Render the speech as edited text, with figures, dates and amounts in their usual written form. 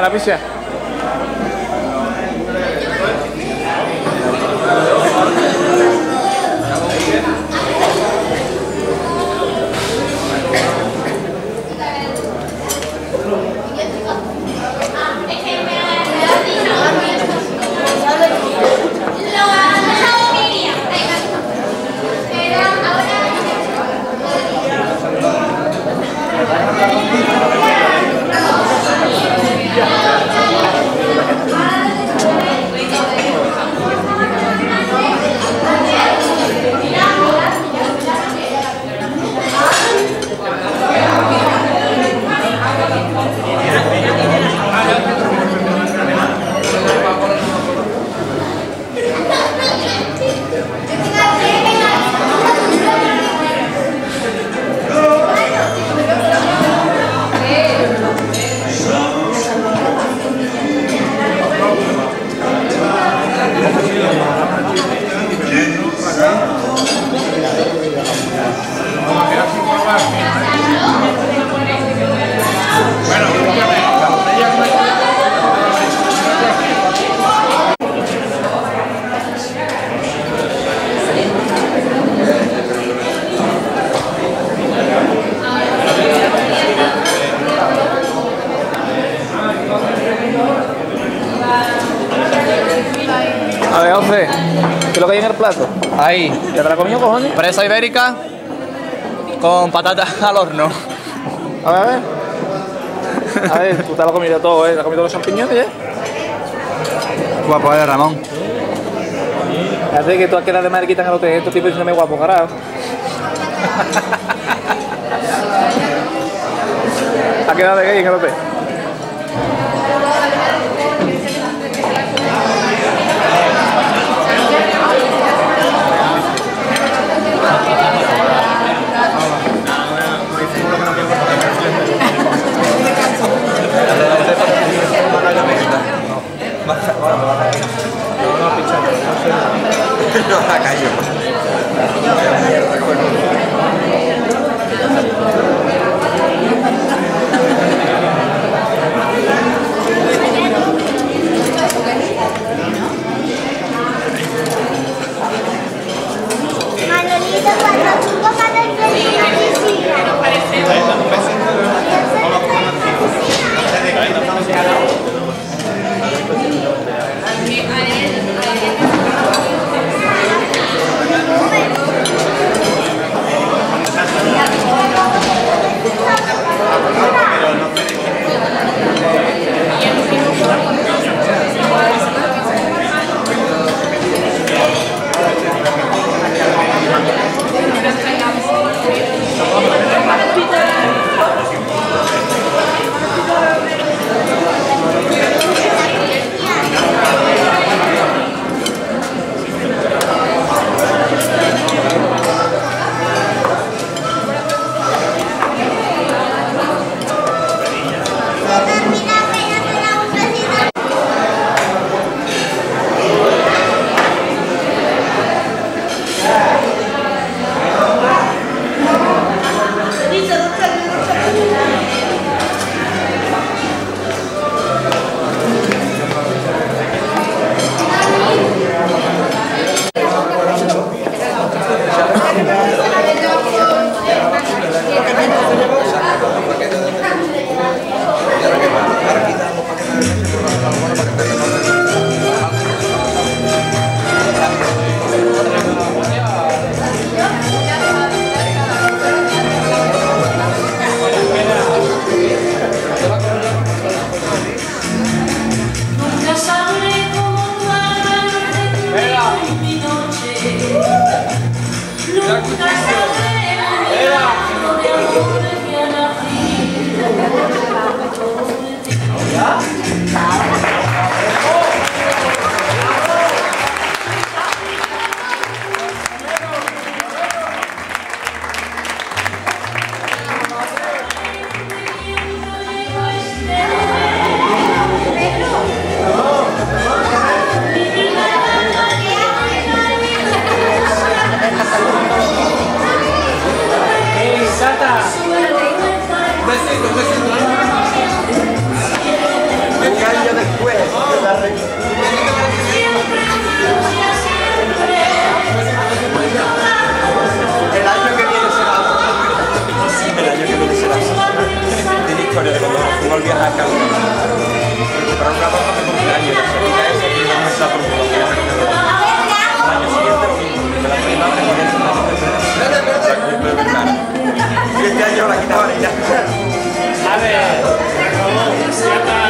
la pizza. A ver, José, ¿qué es lo que hay en el plato? Ahí, ¿Ya te la comió, cojones? presa ibérica con patatas al horno. A ver, a ver. A ver, tú te la has comido todo, ¿eh? ¿Te has comido los champiñones ya? Guapo, Ramón. Fíjate que tú has quedado de madre quitan a los tres estos tipos diciéndome guapo, carajo. ¿Ha quedado de gay en el hotel? No la callo. Manolito, cuando tú comas el pelín, para calma. Para un rato hace cumpleaños, la chica esa que no está por culo. El año siguiente lo mismo, me la prima de con eso. La cumple de cara. Y este año la quitaba ya. A ver, ya está.